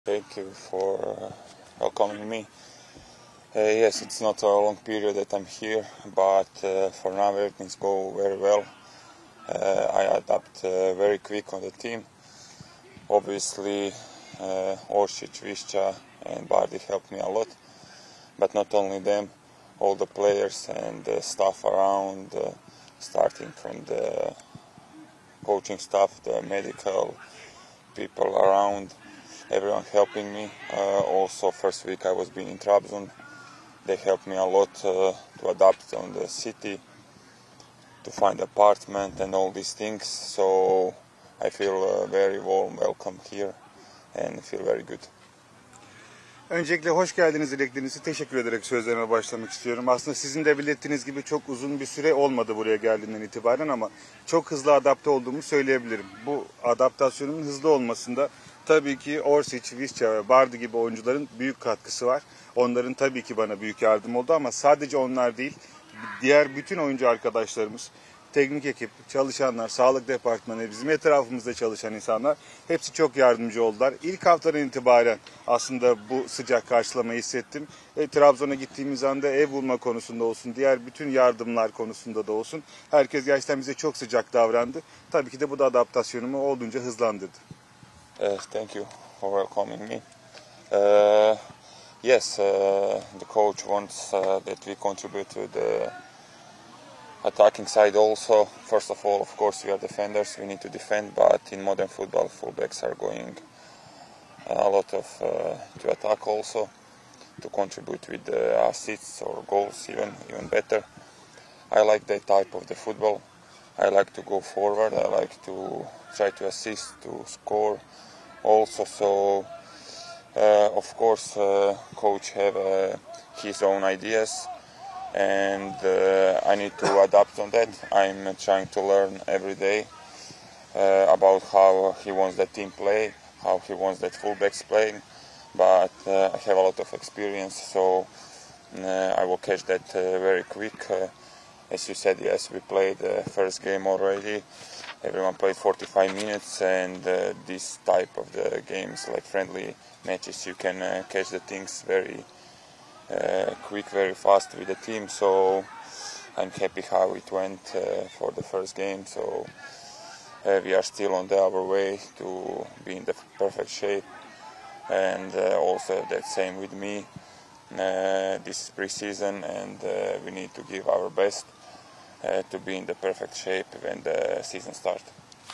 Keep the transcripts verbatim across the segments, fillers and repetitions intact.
Thank you for uh, welcoming me. Uh, yes, it's not a long period that I'm here, but uh, for now everything's go very well. Uh, I adapt uh, very quick on the team. Obviously, uh, Orsic, Visca and Bardi helped me a lot, but not only them, all the players and the staff around, uh, starting from the coaching staff, the medical people around, everyone helping me. Uh, also, first week I was being in Trabzon. They helped me a lot uh, to adapt on the city, to find apartment and all these things. So I feel uh, very warm welcome here and feel very good. Öncelikle hoş geldiniz dileklerinizi teşekkür ederek sözlerime başlamak istiyorum. Aslında sizin de belirttiğiniz gibi çok uzun bir süre olmadı buraya geldiğinden itibaren ama çok hızlı adapte olduğumu söyleyebilirim. Bu adaptasyonumun hızlı olmasında tabii ki Orsic, Visca ve Bardi gibi oyuncuların büyük katkısı var. Onların tabii ki bana büyük yardım oldu ama sadece onlar değil, diğer bütün oyuncu arkadaşlarımız, teknik ekip, çalışanlar, sağlık departmanı, bizim etrafımızda çalışan insanlar hepsi çok yardımcı oldular. İlk haftadan itibaren aslında bu sıcak karşılamayı hissettim. E, Trabzon'a gittiğimiz anda ev bulma konusunda olsun, diğer bütün yardımlar konusunda da olsun. Herkes gerçekten bize çok sıcak davrandı. Tabii ki de bu da adaptasyonumu oldukça hızlandırdı. Uh, thank you for welcoming me. Uh, yes, uh, the coach wants uh, that we contribute to the attacking side also. First of all, of course, we are defenders, we need to defend, but in modern football, fullbacks are going a lot of uh, to attack also, to contribute with the assists or goals even, even better. I like that type of the football. I like to go forward, I like to try to assist, to score also. So, uh, of course, uh, coach have uh, his own ideas, and uh, I need to adapt on that. I'm trying to learn every day uh, about how he wants the team play, how he wants that fullbacks playing, but uh, I have a lot of experience, so uh, I will catch that uh, very quick. Uh, as you said, yes, we played the first game already. Everyone played forty-five minutes, and uh, this type of the games, like friendly matches, you can uh, catch the things very Uh, quick, very fast with the team, so I'm happy how it went uh, for the first game. So uh, we are still on the, our way to be in the perfect shape, and uh, also that same with me. Uh, this is pre-season, and uh, we need to give our best uh, to be in the perfect shape when the season starts.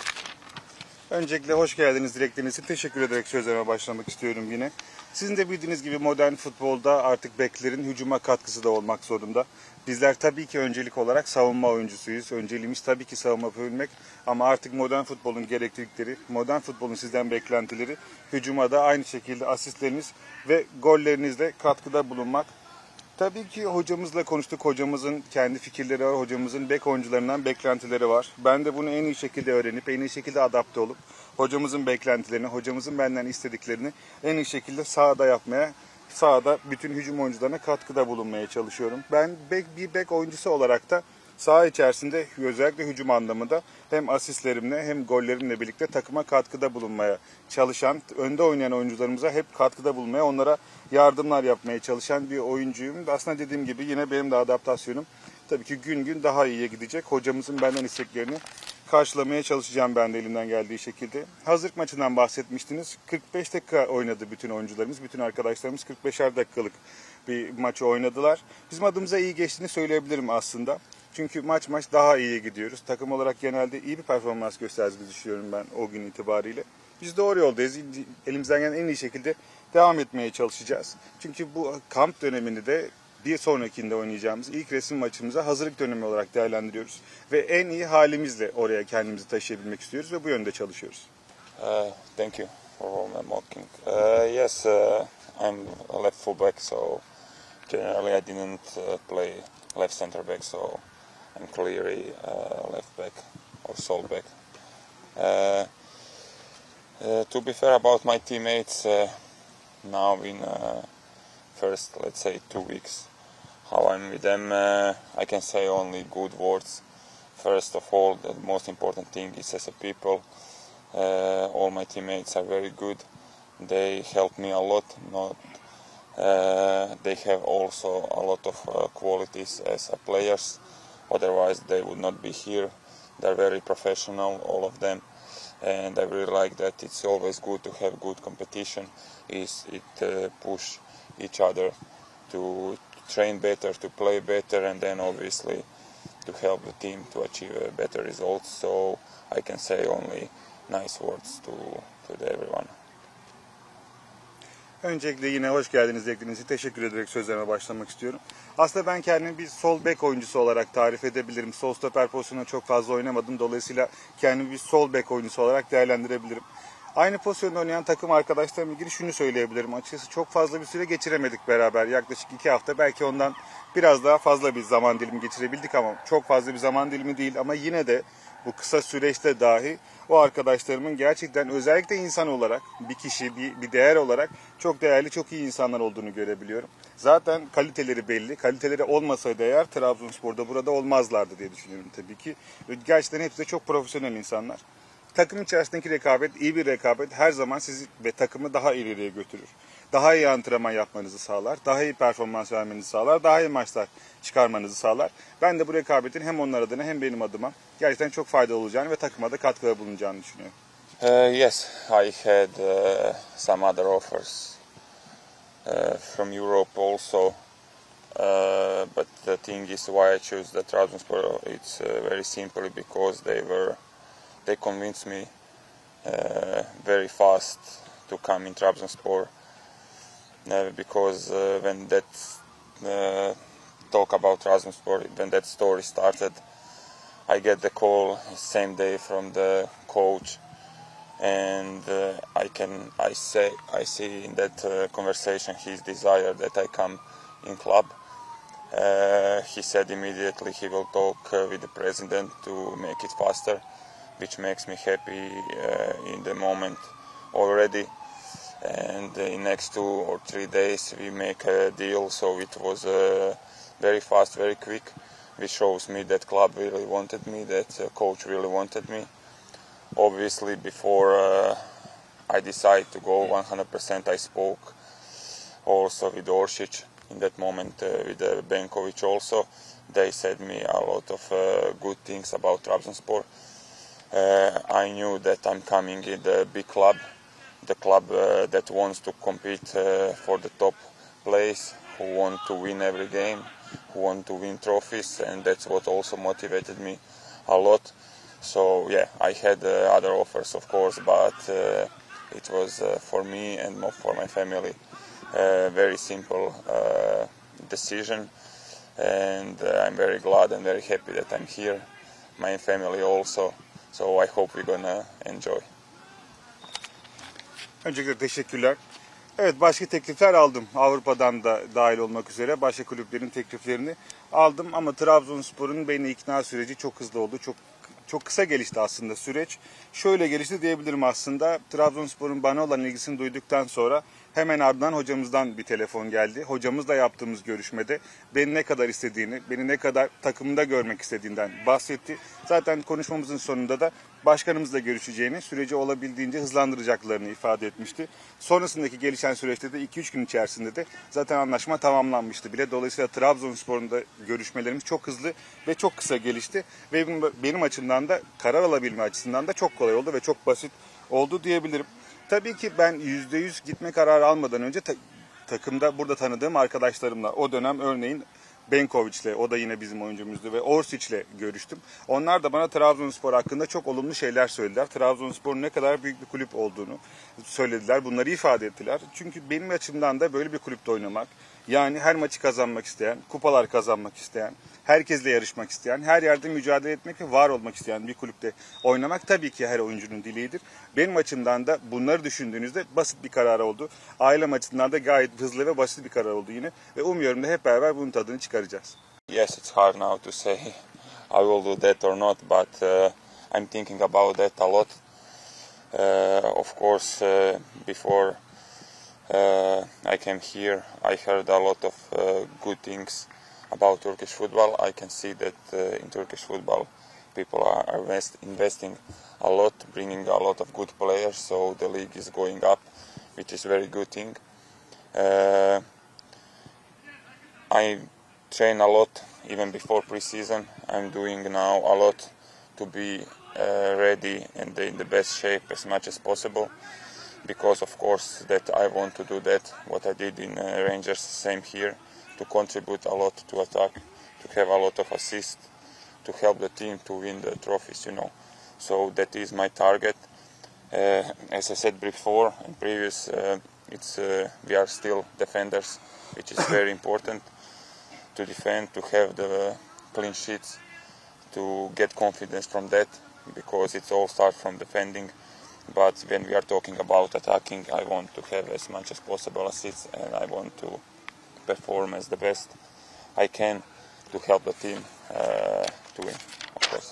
Öncelikle hoş geldiniz dilekleriniz için teşekkür ederek sözlerime başlamak istiyorum yine. Sizin de bildiğiniz gibi modern futbolda artık beklerin hücuma katkısı da olmak zorunda. Bizler tabii ki öncelik olarak savunma oyuncusuyuz. Önceliğimiz tabii ki savunma yapabilmek. Ama artık modern futbolun gereklilikleri, modern futbolun sizden beklentileri hücuma da aynı şekilde asistleriniz ve gollerinizle katkıda bulunmak. Tabii ki hocamızla konuştuk. Hocamızın kendi fikirleri var. Hocamızın bek oyuncularından beklentileri var. Ben de bunu en iyi şekilde öğrenip, en iyi şekilde adapte olup hocamızın beklentilerini, hocamızın benden istediklerini en iyi şekilde sahada yapmaya, sahada bütün hücum oyuncularına katkıda bulunmaya çalışıyorum. Ben bek, bir bek oyuncusu olarak da saha içerisinde özellikle hücum anlamında hem asistlerimle hem gollerimle birlikte takıma katkıda bulunmaya çalışan, önde oynayan oyuncularımıza hep katkıda bulunmaya, onlara yardımlar yapmaya çalışan bir oyuncuyum. Aslında dediğim gibi yine benim de adaptasyonum tabii ki gün gün daha iyiye gidecek. Hocamızın benden isteklerini karşılamaya çalışacağım ben de elimden geldiği şekilde. Hazırlık maçından bahsetmiştiniz. kırk beş dakika oynadı bütün oyuncularımız, bütün arkadaşlarımız kırk beşer dakikalık bir maçı oynadılar. Bizim adımıza iyi geçtiğini söyleyebilirim aslında. Çünkü maç maç daha iyiye gidiyoruz. Takım olarak genelde iyi bir performans gösterdiğimizi düşünüyorum ben o gün itibariyle. Biz doğru yoldayız. Elimizden gelen en iyi şekilde devam etmeye çalışacağız. Çünkü bu kamp dönemini de bir sonrakinde oynayacağımız ilk resim maçımıza hazırlık dönemi olarak değerlendiriyoruz. Ve en iyi halimizle oraya kendimizi taşıyabilmek istiyoruz ve bu yönde çalışıyoruz. Uh, thank you for warm welcoming. Uh, yes, uh, I'm a left fullback, so generally I didn't uh, play left center back, so I'm clearly uh, left back or sole back. Uh, uh, to be fair about my teammates, uh, now in uh, first, let's say, two weeks, how I'm with them, uh, I can say only good words. First of all, the most important thing is as a people, uh, all my teammates are very good. They help me a lot. Not uh, they have also a lot of uh, qualities as a players. Otherwise, they would not be here. They're very professional, all of them, and I really like that. It's always good to have good competition. Is it uh, push each other to train better, to play better, and then obviously to help the team to achieve uh, better results. So I can say only nice words to to everyone. Öncelikle yine hoş geldiniz dilekleriniz için teşekkür ederek sözlerime başlamak istiyorum. Aslında ben kendimi bir sol bek oyuncusu olarak tarif edebilirim. Sol stoper pozisyonunda çok fazla oynamadım. Dolayısıyla kendimi bir sol bek oyuncusu olarak değerlendirebilirim. Aynı pozisyonda oynayan takım arkadaşlarımla ilgili şunu söyleyebilirim. Açıkçası çok fazla bir süre geçiremedik beraber. Yaklaşık iki hafta, belki ondan biraz daha fazla bir zaman dilimi geçirebildik ama çok fazla bir zaman dilimi değil. Ama yine de bu kısa süreçte dahi o arkadaşlarımın gerçekten özellikle insan olarak, bir kişi, bir, bir değer olarak çok değerli, çok iyi insanlar olduğunu görebiliyorum. Zaten kaliteleri belli. Kaliteleri olmasaydı eğer Trabzonspor'da burada olmazlardı diye düşünüyorum tabii ki. Gerçekten hepsi de çok profesyonel insanlar. Takım içerisindeki rekabet, iyi bir rekabet her zaman sizi ve takımı daha ileriye götürür. Daha iyi antrenman yapmanızı sağlar, daha iyi performans vermenizi sağlar, daha iyi maçlar çıkarmanızı sağlar. Ben de bu rekabetin hem onlar adına hem benim adıma gerçekten çok faydalı olacağını ve takıma da katkıda bulunacağını düşünüyorum. Uh, yes, I had uh, some other offers uh, from Europe also, uh, but the thing is why I chose the Trabzonspor. It's uh, very simply because they were they convinced me uh, very fast to come in Trabzonspor. Uh, because uh, when that uh, talk about Trabzonspor, when that story started, I get the call same day from the coach, and uh, I can I say I see in that uh, conversation his desire that I come in club. Uh, he said immediately he will talk uh, with the president to make it faster, which makes me happy uh, in the moment already. And in next two or three days we make a deal, so it was uh, very fast, very quick, which shows me that club really wanted me, that uh, coach really wanted me. Obviously before uh, I decided to go one hundred percent, I spoke also with Orsic in that moment, uh, with uh, Benkovic also. They said me a lot of uh, good things about Trabzonspor. Uh, I knew that I'm coming in the big club, the club uh, that wants to compete uh, for the top place, who want to win every game, who want to win trophies, and that's what also motivated me a lot. So yeah, I had uh, other offers of course, but uh, it was uh, for me and for my family a very simple uh, decision, and uh, I'm very glad and very happy that I'm here, my family also, so I hope we're gonna enjoy. Öncelikle teşekkürler. Evet, başka teklifler aldım. Avrupa'dan da dahil olmak üzere başka kulüplerin tekliflerini aldım ama Trabzonspor'un beni ikna süreci çok hızlı oldu. Çok çok kısa gelişti aslında süreç. Şöyle gelişti diyebilirim aslında. Trabzonspor'un bana olan ilgisini duyduktan sonra hemen ardından hocamızdan bir telefon geldi. Hocamızla yaptığımız görüşmede beni ne kadar istediğini, beni ne kadar takımında görmek istediğinden bahsetti. Zaten konuşmamızın sonunda da başkanımızla görüşeceğini, süreci olabildiğince hızlandıracaklarını ifade etmişti. Sonrasındaki gelişen süreçte de iki üç gün içerisinde de zaten anlaşma tamamlanmıştı bile. Dolayısıyla Trabzonspor'un da görüşmelerimiz çok hızlı ve çok kısa gelişti. Ve benim açımdan da karar alabilme açısından da çok kolay oldu ve çok basit oldu diyebilirim. Tabii ki ben yüzde yüz gitme kararı almadan önce ta- takımda burada tanıdığım arkadaşlarımla, o dönem örneğin Benkovic'le, o da yine bizim oyuncumuzdu, ve Orsic'le görüştüm. Onlar da bana Trabzonspor hakkında çok olumlu şeyler söylediler. Trabzonspor'un ne kadar büyük bir kulüp olduğunu söylediler. Bunları ifade ettiler. Çünkü benim açımdan da böyle bir kulüpte oynamak, yani her maçı kazanmak isteyen, kupalar kazanmak isteyen, herkesle yarışmak isteyen, her yerde mücadele etmek ve var olmak isteyen bir kulüpte oynamak tabii ki her oyuncunun dileğidir. Benim açımdan da bunları düşündüğünüzde basit bir karar oldu. Ailem açısından da gayet hızlı ve basit bir karar oldu yine. Ve umuyorum da hep beraber bunun tadını çıkaracağız. Yes, it's hard now to say I will do that or not, but uh, I'm thinking about that a lot. Uh, of course, uh, before uh, I came here, I heard a lot of uh, good things about Turkish football. I can see that uh, in Turkish football people are invest, investing a lot, bringing a lot of good players, so the league is going up, which is a very good thing. Uh, I train a lot even before pre-season. I'm doing now a lot to be uh, ready and in the best shape as much as possible, because of course that I want to do that what I did in uh, Rangers, same here, to contribute a lot to attack, to have a lot of assists, to help the team to win the trophies, you know. So that is my target. Uh, as I said before and previous, uh, it's uh, we are still defenders, which is very important to defend, to have the clean sheets, to get confidence from that, because it all starts from defending. But when we are talking about attacking, I want to have as much as possible assists, and I want to perform as the best I can to help the team uh, to win, of course.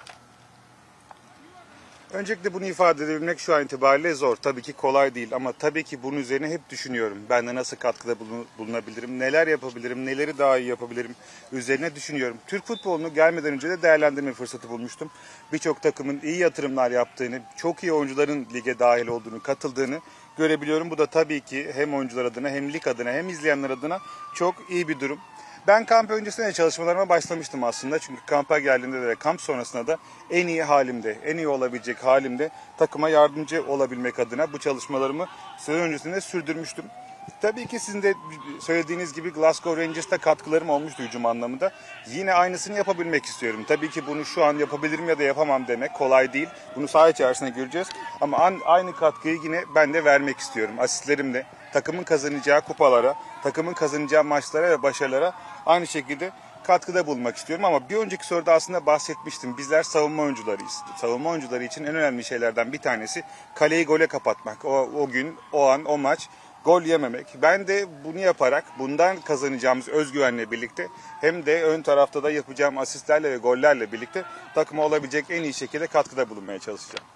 Öncelikle bunu ifade edebilmek şu an itibariyle zor. Tabii ki kolay değil ama tabii ki bunun üzerine hep düşünüyorum. Ben de nasıl katkıda bulunabilirim, neler yapabilirim, neleri daha iyi yapabilirim üzerine düşünüyorum. Türk futbolunu gelmeden önce de değerlendirme fırsatı bulmuştum. Birçok takımın iyi yatırımlar yaptığını, çok iyi oyuncuların lige dahil olduğunu, katıldığını görebiliyorum. Bu da tabii ki hem oyuncular adına hem lig adına hem izleyenler adına çok iyi bir durum. Ben kamp öncesinde çalışmalarıma başlamıştım aslında. Çünkü kampa geldiğimde de kamp sonrasında da en iyi halimde, en iyi olabilecek halimde takıma yardımcı olabilmek adına bu çalışmalarımı sezon öncesinde sürdürmüştüm. Tabii ki sizin de söylediğiniz gibi Glasgow Rangers'ta katkılarım olmuştu hücum anlamında. Yine aynısını yapabilmek istiyorum. Tabii ki bunu şu an yapabilirim ya da yapamam demek kolay değil. Bunu saha içerisinde göreceğiz. Ama aynı katkıyı yine ben de vermek istiyorum. Asistlerimle, takımın kazanacağı kupalara, takımın kazanacağı maçlara ve başarılara aynı şekilde katkıda bulunmak istiyorum. Ama bir önceki soruda aslında bahsetmiştim. Bizler savunma oyuncularıyız. Savunma oyuncuları için en önemli şeylerden bir tanesi kaleyi gole kapatmak. O, o gün, o an, o maç gol yememek. Ben de bunu yaparak, bundan kazanacağımız özgüvenle birlikte hem de ön tarafta da yapacağım asistlerle ve gollerle birlikte takıma olabilecek en iyi şekilde katkıda bulunmaya çalışacağım.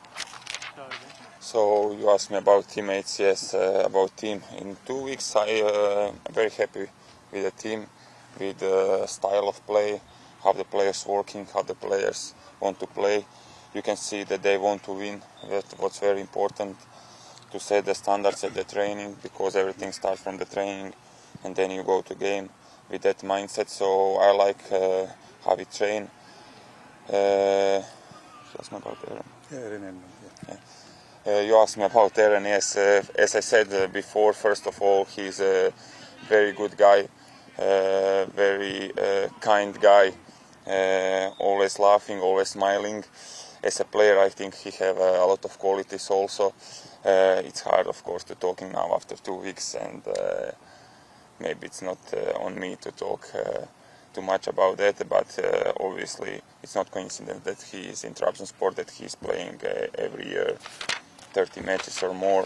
So you asked me about teammates. Yes, uh, about team. In two weeks, I uh, am very happy with the team, with the style of play, how the players working, how the players want to play. You can see that they want to win. That's what's very important, to set the standards at the training, because everything starts from the training, and then you go to game with that mindset. So I like uh, how we train. Uh, you asked me about Aaron. Yeah, Aaron. Yeah. Uh, you asked me about Aaron. Yes, uh, as I said uh, before, first of all, he's a very good guy, uh, very uh, kind guy, uh, always laughing, always smiling. As a player, I think he have uh, a lot of qualities also. Uh, it's hard, of course, to talking now after two weeks, and uh, maybe it's not uh, on me to talk uh, too much about that, but uh, obviously it's not coincidence that he is in Trabzonspor, that he is playing uh, every year thirty matches or more,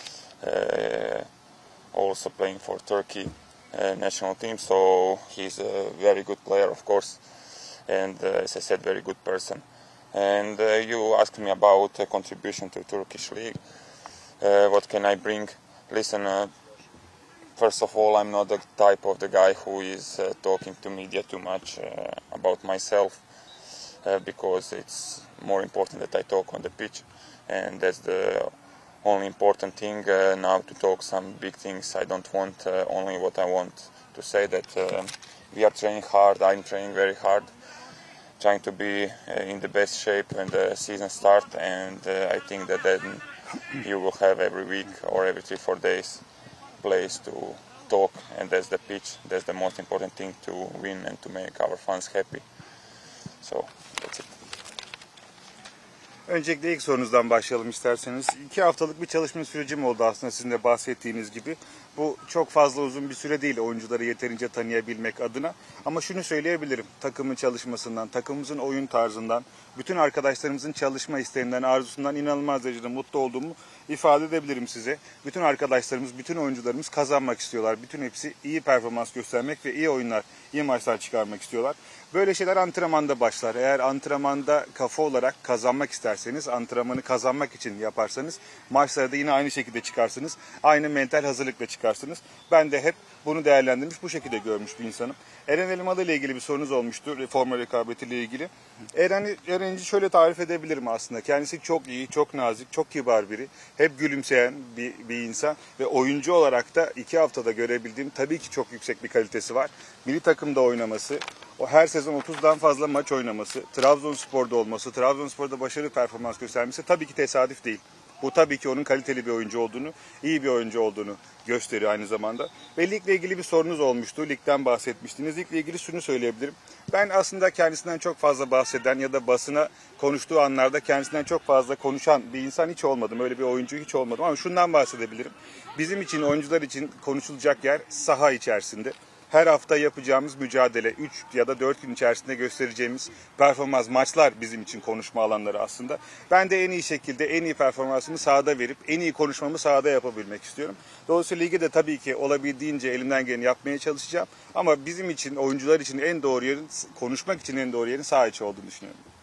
uh, also playing for Turkey uh, national team, so he's a very good player, of course, and uh, as I said, very good person. And uh, you asked me about uh, contribution to Turkish league. Uh, what can I bring? Listen, uh, first of all, I'm not the type of the guy who is uh, talking to media too much uh, about myself, uh, because it's more important that I talk on the pitch, and that's the only important thing uh, now, to talk some big things. I don't want uh, only what I want to say, that uh, we are training hard, I'm training very hard, trying to be uh, in the best shape when the season starts, and uh, I think that then you will have every week or every three, four days place to talk, and that's the pitch, that's the most important thing, to win and to make our fans happy. So that's it. Öncelikle ilk sorunuzdan başlayalım isterseniz. İki haftalık bir çalışma sürecim oldu aslında, sizin de bahsettiğiniz gibi. Bu çok fazla uzun bir süre değil oyuncuları yeterince tanıyabilmek adına. Ama şunu söyleyebilirim, takımın çalışmasından, takımımızın oyun tarzından, bütün arkadaşlarımızın çalışma isteğinden, arzusundan inanılmaz derecede mutlu olduğumu ifade edebilirim size. Bütün arkadaşlarımız, bütün oyuncularımız kazanmak istiyorlar. Bütün hepsi iyi performans göstermek ve iyi oyunlar, iyi maçlar çıkarmak istiyorlar. Böyle şeyler antrenmanda başlar. Eğer antrenmanda kafa olarak kazanmak isterseniz, antrenmanı kazanmak için yaparsanız, maçlarda yine aynı şekilde çıkarsınız. Aynı mental hazırlıkla çıkarsınız. Ben de hep bunu değerlendirmiş, bu şekilde görmüş bir insanım. Eren Elmalı ile ilgili bir sorunuz olmuştu, forma rekabetiyle ilgili. Eren'i Eren'i şöyle tarif edebilirim aslında. Kendisi çok iyi, çok nazik, çok kibar biri. hep gülümseyen bir, bir insan ve oyuncu olarak da iki haftada görebildiğim tabii ki çok yüksek bir kalitesi var. Milli takımda oynaması, o her sezon otuzdan fazla maç oynaması, Trabzonspor'da olması, Trabzonspor'da başarılı performans göstermesi tabii ki tesadüf değil. Bu tabii ki onun kaliteli bir oyuncu olduğunu, iyi bir oyuncu olduğunu gösteriyor aynı zamanda. Ve ligle ilgili bir sorunuz olmuştu. Ligden bahsetmiştiniz. Ligle ilgili şunu söyleyebilirim. Ben aslında kendisinden çok fazla bahseden ya da basına konuştuğu anlarda kendisinden çok fazla konuşan bir insan hiç olmadım. Öyle bir oyuncu hiç olmadım ama şundan bahsedebilirim. Bizim için, oyuncular için konuşulacak yer saha içerisinde. Her hafta yapacağımız mücadele, üç ya da dört gün içerisinde göstereceğimiz performans, maçlar bizim için konuşma alanları aslında. Ben de en iyi şekilde en iyi performansımı sahada verip en iyi konuşmamı sahada yapabilmek istiyorum. Dolayısıyla ligi de tabii ki olabildiğince elimden geleni yapmaya çalışacağım. Ama bizim için, oyuncular için en doğru yerin, konuşmak için en doğru yerin saha içi olduğunu düşünüyorum.